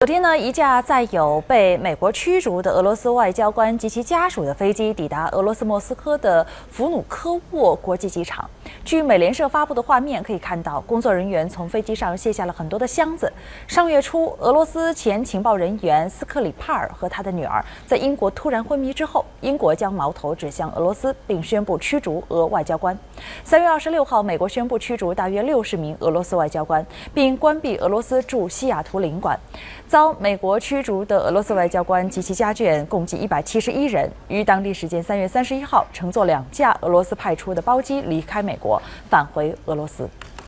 昨天呢，一架载有被美国驱逐的俄罗斯外交官及其家属的飞机抵达俄罗斯莫斯科的弗努科沃国际机场。据美联社发布的画面可以看到，工作人员从飞机上卸下了很多的箱子。上月初，俄罗斯前情报人员斯克里帕尔和他的女儿在英国突然昏迷之后，英国将矛头指向俄罗斯，并宣布驱逐俄外交官。3月26号，美国宣布驱逐大约60名俄罗斯外交官，并关闭俄罗斯驻西雅图领馆。遭美国驱逐的俄罗斯外交官及其家眷共计171人，于当地时间3月31号乘坐2架俄罗斯派出的包机离开美国，返回俄罗斯。